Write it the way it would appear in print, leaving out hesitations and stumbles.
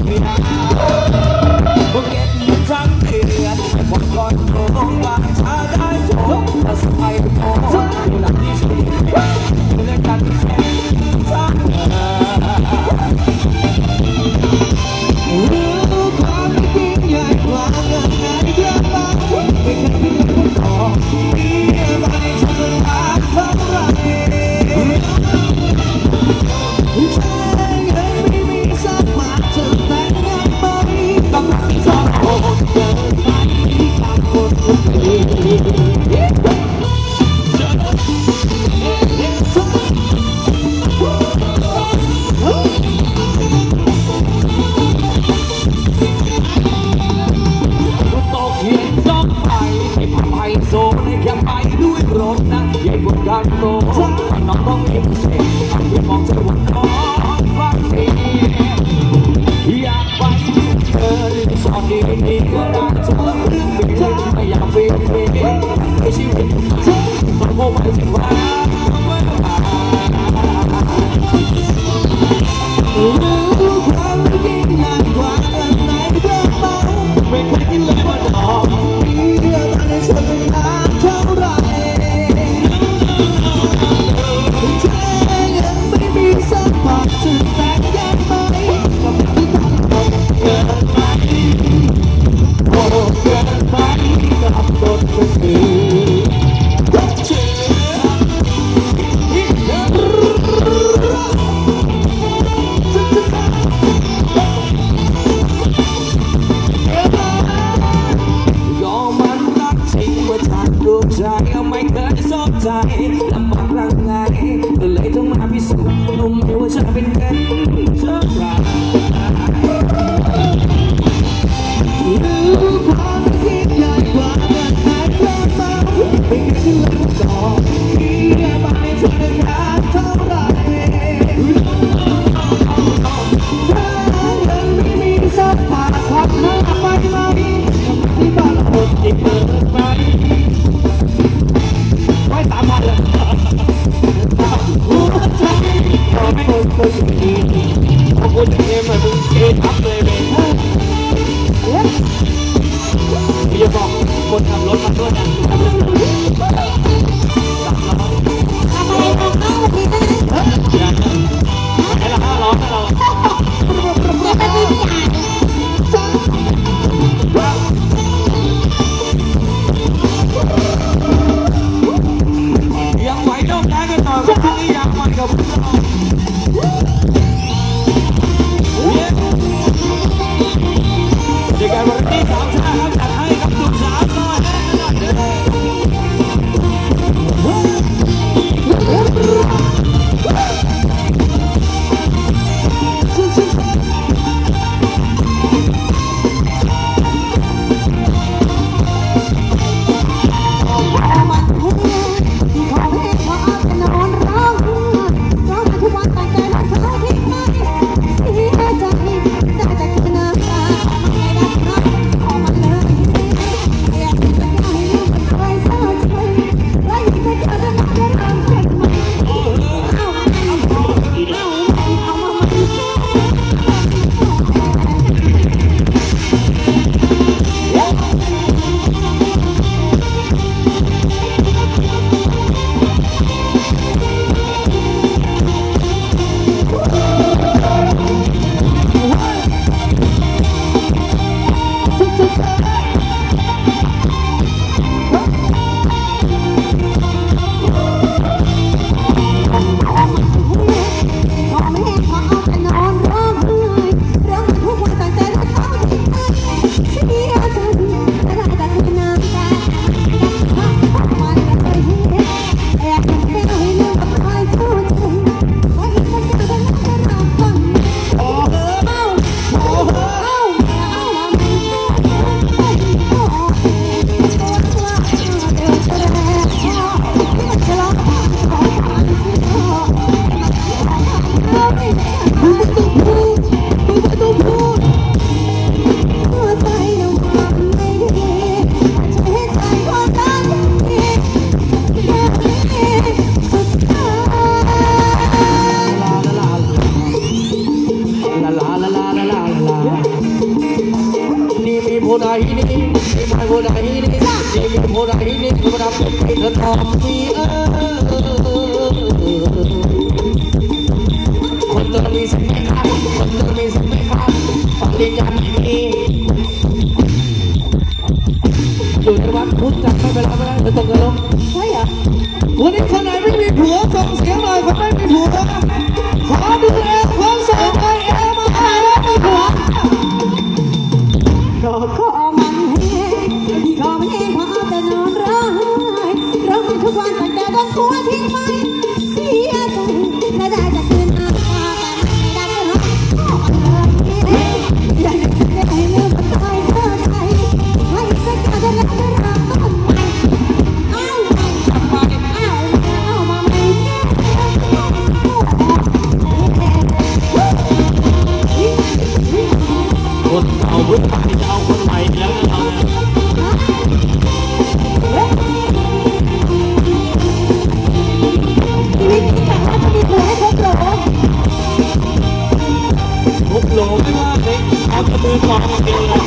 Hãy subscribe cho kênh Ghiền Mì Gõ để không bỏ lỡ ini, mai bola ini, bola ini, berapa kita tapi kotor ni semekan, paling yang ini. Sudah waktu sampai berapa betul kalau saya. วันนี้คนไหนไม่มีผัวส่งเสียงหน่อยคนไม่มีผัวขอดูแลความโสดไอเอมาแล้วมีผัวก็ขอมันแห้งขอมันแห้งพอเอาแต่นอนร้องทุกวันตั้งแต่ต้องกลัวทิ้งไปเสียใจและได้จะคืนมาแต่ไม่ได้ก็อยากจะให้ลืมตายเธอใจให้สักการจะรักจะรักต้นไปคนเอาวุฒิไปจะเอาคนใหม่แล้วนะเราชีวิตที่แต่ว่าจะมีผัวให้ครบโหลไม่ว่าเลยเอาตะมือมองเองเลย